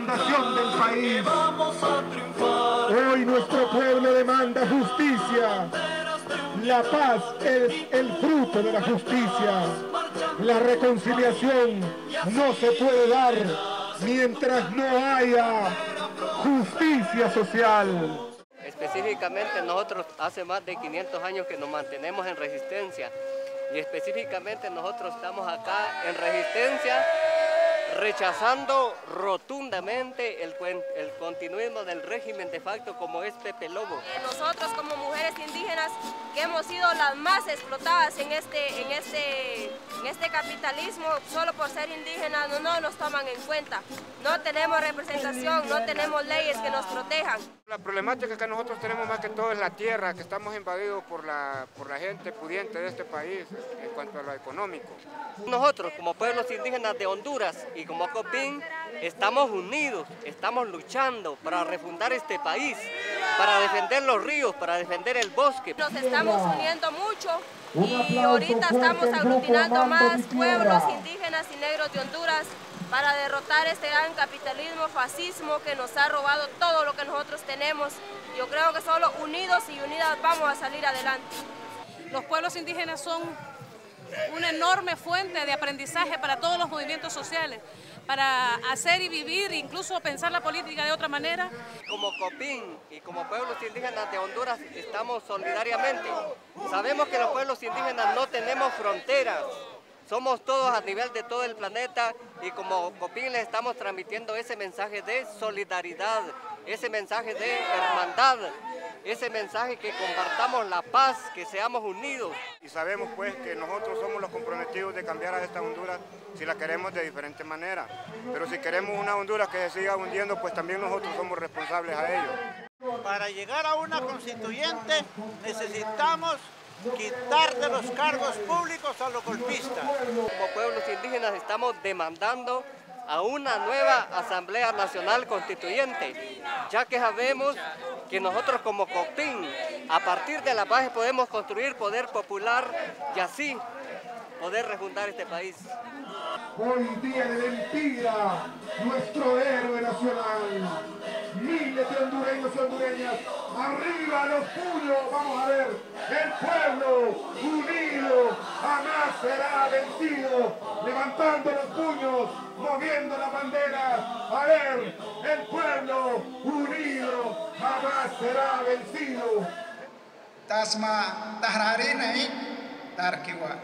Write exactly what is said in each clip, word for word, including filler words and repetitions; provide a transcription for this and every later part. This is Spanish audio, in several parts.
fundación del país. Hoy nuestro pueblo demanda justicia. La paz es el fruto de la justicia. La reconciliación no se puede dar mientras no haya justicia social. Específicamente nosotros hace más de quinientos años que nos mantenemos en resistencia y específicamente nosotros estamos acá en resistencia rechazando rotundamente el, el continuismo del régimen de facto como es Pepe Lobo. Nosotros como mujeres indígenas que hemos sido las más explotadas en este, en este, en este capitalismo, solo por ser indígenas no, no nos toman en cuenta. No tenemos representación, no tenemos leyes que nos protejan. La problemática que nosotros tenemos más que todo es la tierra, que estamos invadidos por la, por la gente pudiente de este país en cuanto a lo económico. Nosotros como pueblos indígenas de Honduras y como Copín estamos unidos, estamos luchando para refundar este país, para defender los ríos, para defender el bosque. Nos estamos uniendo mucho y ahorita estamos aglutinando más pueblos indígenas y negros de Honduras para derrotar este gran capitalismo, fascismo que nos ha robado todo lo que nosotros tenemos. Yo creo que solo unidos y unidas vamos a salir adelante. Los pueblos indígenas son una enorme fuente de aprendizaje para todos los movimientos sociales, para hacer y vivir, incluso pensar la política de otra manera. Como Copín y como pueblos indígenas de Honduras estamos solidariamente. Sabemos que los pueblos indígenas no tenemos fronteras. Somos todos a nivel de todo el planeta y como Copín les estamos transmitiendo ese mensaje de solidaridad, ese mensaje de hermandad, ese mensaje que compartamos la paz, que seamos unidos. Y sabemos pues que nosotros somos los comprometidos de cambiar a esta Honduras si la queremos de diferente manera. Pero si queremos una Honduras que se siga hundiendo, pues también nosotros somos responsables a ello. Para llegar a una constituyente necesitamos quitar de los cargos públicos a los golpistas. Como pueblos indígenas estamos demandando a una nueva Asamblea Nacional Constituyente, ya que sabemos que nosotros como Copín, a partir de la base podemos construir poder popular y así poder refundar este país. Hoy día de mentira, nuestro héroe nacional, miles de hondureños y hondureñas, arriba los puños, vamos a ver, el pueblo unido jamás será vencido, levantando los puños, moviendo la bandera, a ver, el pueblo unido jamás será vencido. Tasma tahrarina y tarkiwa.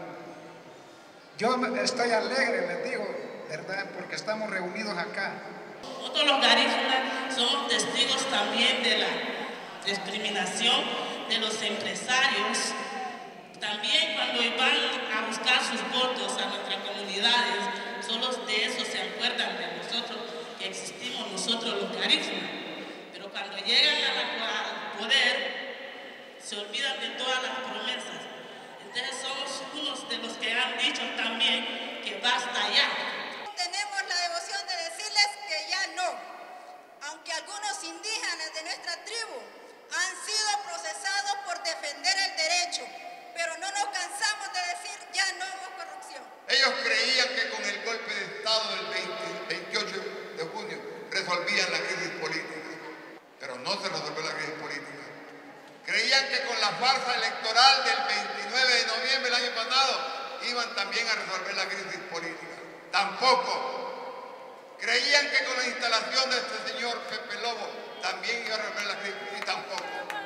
Yo estoy alegre, les digo, ¿verdad? Porque estamos reunidos acá. Nosotros los garífunas somos testigos también de la discriminación de los empresarios. También cuando van a buscar sus votos a nuestras comunidades, solo de eso se acuerdan de nosotros, que existimos nosotros los garífunas. Pero cuando llegan al poder, se olvidan de todas las promesas. Entonces somos unos de los que han dicho también que basta ya. Tenemos la devoción de decirles que ya no, aunque algunos indígenas de nuestra tribu han sido procesados por defender el derecho, pero no nos cansamos de decir ya no hubo corrupción. Ellos creían que con el golpe de Estado del veinte, veintiocho de junio resolvían la crisis política, pero no se resolvió la crisis política. Creían que con la farsa electoral del veintinueve de noviembre del año pasado iban también a resolver la crisis política. Tampoco. Creían que con la instalación de este señor Pepe Lobo también iba a resolver la crisis y tampoco.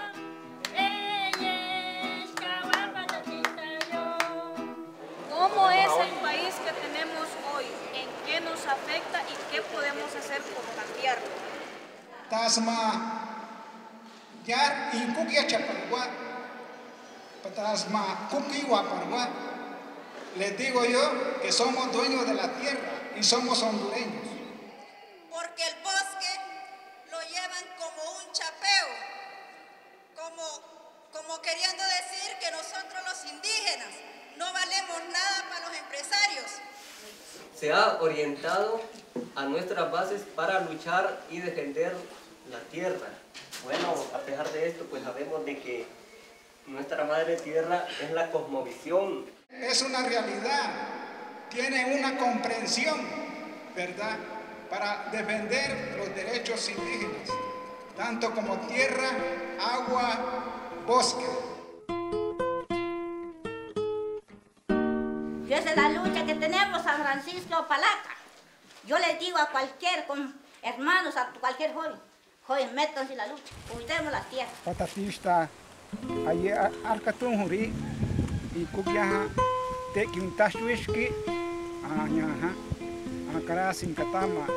¿Cómo es el país que tenemos hoy? ¿En qué nos afecta y qué podemos hacer por cambiarlo? Tasma Yar y Kukia Chapargua, Patasma Kukiwa Pargua. Les digo yo que somos dueños de la tierra y somos hondureños. Porque el bosque lo llevan como un chapeo, como, como queriendo decir que nosotros los indígenas no valemos nada para los empresarios. Se ha orientado a nuestras bases para luchar y defender la tierra. Bueno, a pesar de esto, pues sabemos de que nuestra madre tierra es la cosmovisión. Es una realidad, tiene una comprensión, ¿verdad? para defender los derechos indígenas, tanto como tierra, agua, bosque. Y esa es la lucha que tenemos, San Francisco Palaca. Yo les digo a cualquier con hermanos, a cualquier joven, joven, métanse en la lucha, cuidemos la tierra. Patatista, allí arcatun juri, y cubiaja, te quintachuishki, añaja, acara sin catama,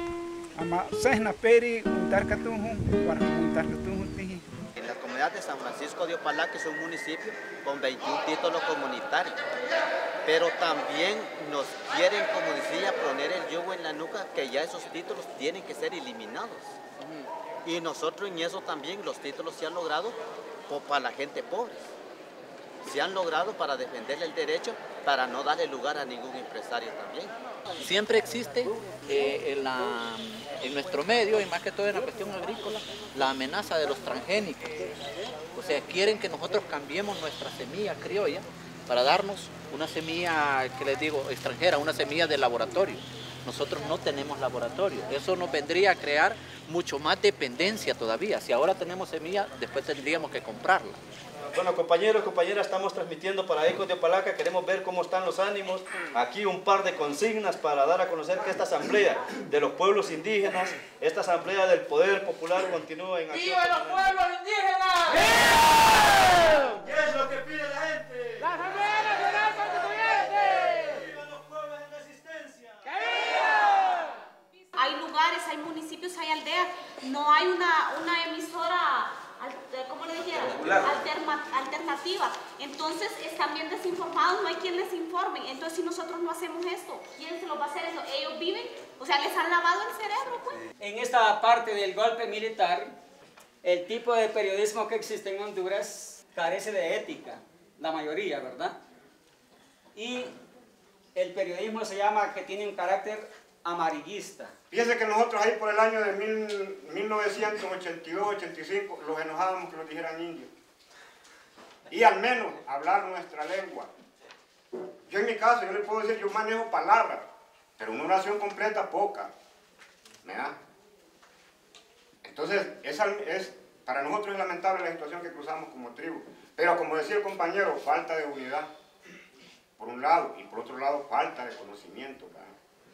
ama sehna peri, un tarcatun, para un tarcatun tihi. En la comunidad de San Francisco de Opalaca es un municipio con veintiún títulos comunitarios, pero también nos quieren, como decía, poner el yugo en la nuca, que ya esos títulos tienen que ser eliminados. Y nosotros en eso también los títulos se han logrado para la gente pobre. Se han logrado para defender el derecho, para no darle lugar a ningún empresario también. Siempre existe eh, en, la, en nuestro medio, y más que todo en la cuestión agrícola, la amenaza de los transgénicos. O sea, quieren que nosotros cambiemos nuestra semilla criolla para darnos una semilla, que les digo, extranjera, una semilla de laboratorio. Nosotros no tenemos laboratorio. Eso nos vendría a crear mucho más dependencia todavía. Si ahora tenemos semilla, después tendríamos que comprarla. Bueno, compañeros, compañeras, estamos transmitiendo para Ecos de Opalaca. Queremos ver cómo están los ánimos. Aquí un par de consignas para dar a conocer que esta asamblea de los pueblos indígenas, esta asamblea del poder popular continúa en acción. ¡Viva los pueblos indígenas! ¡Viva! ¿Qué es lo que pide la gente? ¡La Asamblea Nacional Constituyente! ¡Viva los pueblos en resistencia! ¡Que viva! Hay lugares, hay municipios, hay aldeas. No hay una, una emisora, ¿cómo le dijera? Alterna, alternativa. Entonces están bien desinformados, no hay quien les informe. Entonces si nosotros no hacemos esto, ¿quién se lo va a hacer eso? Ellos viven, o sea, les han lavado el cerebro, pues. En esta parte del golpe militar, el tipo de periodismo que existe en Honduras carece de ética, la mayoría, ¿verdad? Y el periodismo se llama que tiene un carácter amarillista. Fíjense que nosotros ahí por el año de mil novecientos ochenta y dos ochenta y cinco los enojábamos que nos dijeran indios. Y al menos hablar nuestra lengua. Yo en mi caso, yo le puedo decir, yo manejo palabras, pero una oración completa, poca. ¿Verdad? Entonces, esa es, para nosotros es lamentable la situación que cruzamos como tribu. Pero como decía el compañero, falta de unidad, por un lado, y por otro lado, falta de conocimiento. ¿verdad?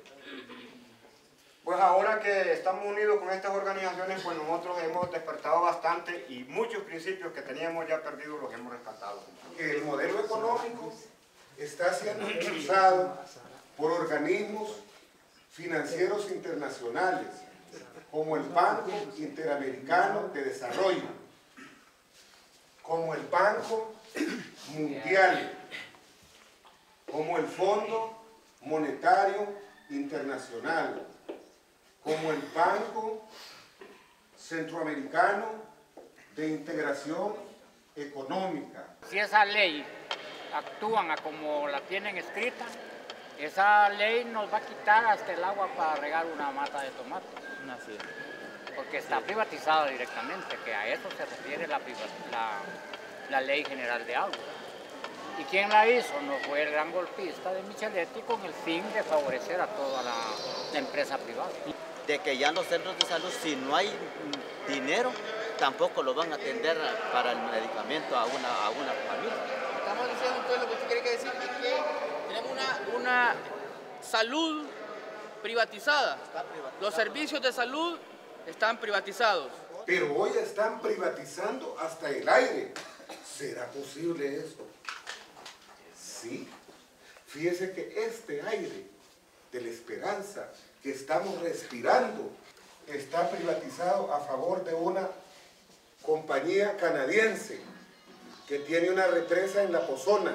Pues ahora que estamos unidos con estas organizaciones, pues nosotros hemos despertado bastante y muchos principios que teníamos ya perdidos los hemos rescatado. El modelo económico está siendo impulsado por organismos financieros internacionales, como el Banco Interamericano de Desarrollo, como el Banco Mundial, como el Fondo Monetario Internacional, como el Banco Centroamericano de Integración Económica. Si esa ley actúan a como la tienen escrita, esa ley nos va a quitar hasta el agua para regar una mata de tomate. Así es. Porque está privatizada directamente, que a eso se refiere la, la, la Ley General de Agua. ¿Y quién la hizo? No fue el gran golpista de Micheletti con el fin de favorecer a toda la, la empresa privada. De que ya en los centros de salud, si no hay dinero, tampoco lo van a atender para el medicamento a una, a una familia. Estamos diciendo entonces lo que usted quiere que decir es que tenemos una, una salud privatizada. privatizada. Los servicios de salud están privatizados. Pero hoy están privatizando hasta el aire. ¿Será posible eso? Sí. Fíjese que este aire de la esperanza que estamos respirando está privatizado a favor de una compañía canadiense que tiene una represa en La Pozona.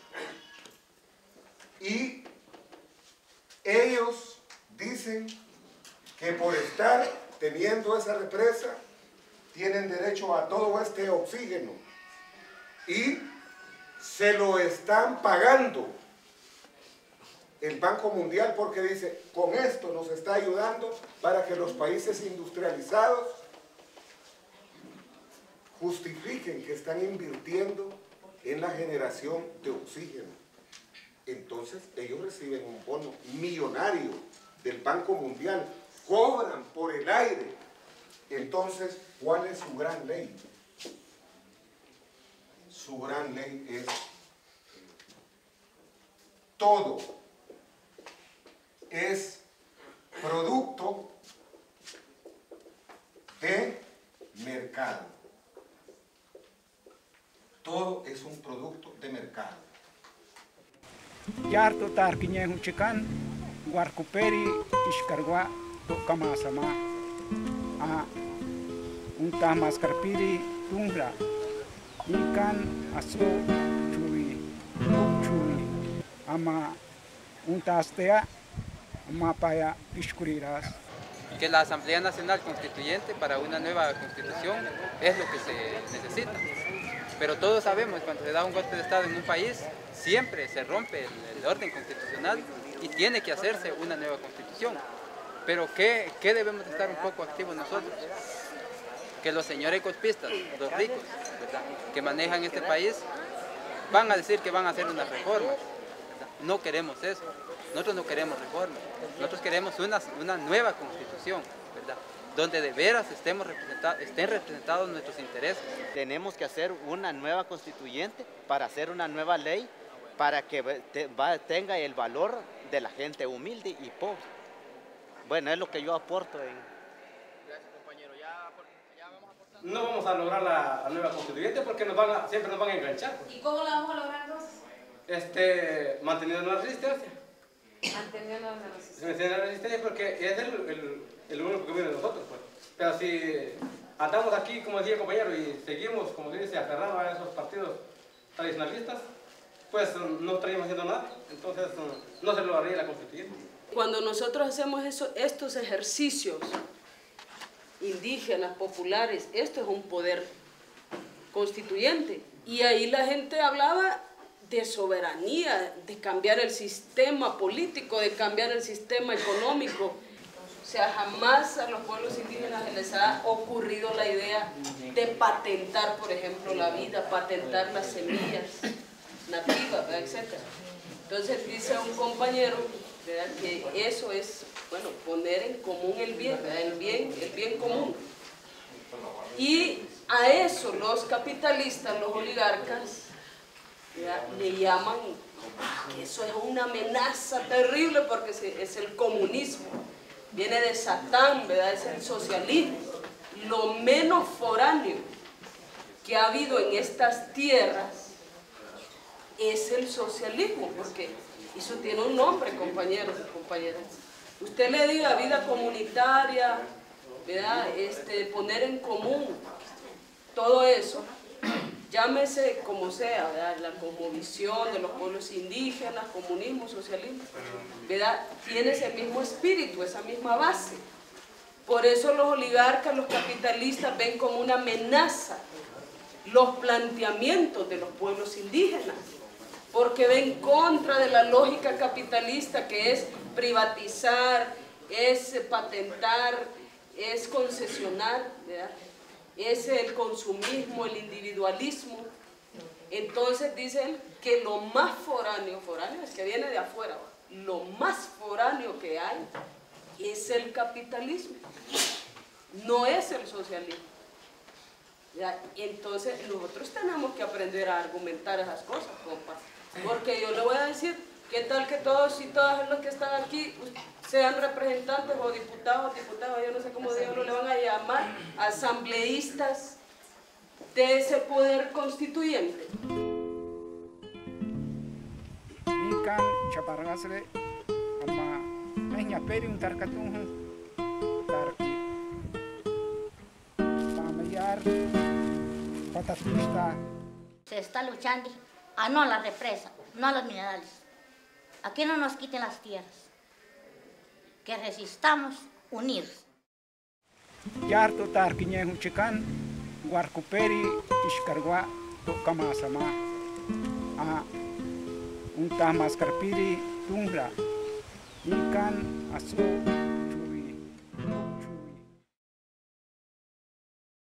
Y ellos dicen que por estar teniendo esa represa tienen derecho a todo este oxígeno y se lo están pagando el Banco Mundial, porque dice, con esto nos está ayudando para que los países industrializados justifiquen que están invirtiendo en la generación de oxígeno. Entonces ellos reciben un bono millonario del Banco Mundial cobran por el aire. Entonces, ¿cuál es su gran ley? Su gran ley es todo es producto de mercado. Todo es un producto de mercado. Yarto tarquiñe huchican, guarcuperi, iscargua, tocamasama, a un tamascarpiri, tungra, ikan, aso, chui, chui, ama un tastea, mapaya, piscuriras. Que la Asamblea Nacional Constituyente para una nueva constitución es lo que se necesita. Pero todos sabemos que cuando se da un golpe de Estado en un país, siempre se rompe el, el orden constitucional y tiene que hacerse una nueva constitución. Pero ¿qué, qué debemos estar un poco activos nosotros? Que los señores golpistas, los ricos, ¿verdad?, que manejan este país, van a decir que van a hacer una reforma. ¿Verdad? No queremos eso. Nosotros no queremos reforma. Nosotros queremos una, una nueva constitución, ¿verdad?, donde de veras estemos representados, estén representados nuestros intereses. Tenemos que hacer una nueva constituyente para hacer una nueva ley para que te, va, tenga el valor de la gente humilde y pobre. Bueno, es lo que yo aporto en... Gracias, compañero. Ya, ya vamos aportando. No vamos a lograr la, la nueva constituyente porque nos van a, siempre nos van a enganchar. ¿Y cómo la vamos a lograr entonces? Este, manteniendo la resistencia. Manteniendo la resistencia. Manteniendo la resistencia porque es el, el, el único camino de nosotros, pues. Pero si andamos aquí, como decía el compañero, y seguimos, como se dice, aferrados a esos partidos tradicionalistas, pues no estaríamos haciendo nada. Entonces no se lograría la constituyente. Cuando nosotros hacemos eso, estos ejercicios indígenas, populares, esto es un poder constituyente. Y ahí la gente hablaba de soberanía, de cambiar el sistema político, de cambiar el sistema económico. O sea, jamás a los pueblos indígenas les ha ocurrido la idea de patentar, por ejemplo, la vida, patentar las semillas nativas, etcétera. Entonces dice un compañero, ¿verdad?, que eso es, bueno, poner en común el bien, ¿verdad?, el bien, el bien común. Y a eso los capitalistas, los oligarcas, ¿verdad?, le llaman que eso es una amenaza terrible porque es el comunismo, viene de Satán, ¿verdad?, es el socialismo. Lo menos foráneo que ha habido en estas tierras es el socialismo, porque eso tiene un nombre, compañeros y compañeras. Usted le diga vida comunitaria, ¿verdad?, este, poner en común todo eso, llámese como sea, ¿verdad?, la cosmovisión de los pueblos indígenas, comunismo, socialismo, ¿verdad?, tiene ese mismo espíritu, esa misma base. Por eso los oligarcas, los capitalistas ven como una amenaza los planteamientos de los pueblos indígenas, porque ven contra de la lógica capitalista que es privatizar, es patentar, es concesionar, ¿verdad?, es el consumismo, el individualismo. Entonces dicen que lo más foráneo, foráneo es que viene de afuera, lo más foráneo que hay es el capitalismo, no es el socialismo. ¿Ya? Entonces nosotros tenemos que aprender a argumentar esas cosas, compa, porque yo le voy a decir, ¿qué tal que todos y todas los que están aquí sean representantes o diputados, diputados, yo no sé cómo diablos le van a llamar, asambleístas de ese poder constituyente? Ikan chapargasle ama mehnya peri un tarkatung tarki pamayar patatista. Se está luchando a no a la represa, no a los minerales. Aquí no nos quiten las tierras. Que resistamos unidos. Yarto tarquiñe huchican, guarcuperi, iscargua, tocamasama, a un tamascarpiri, tungra, ikan, aso,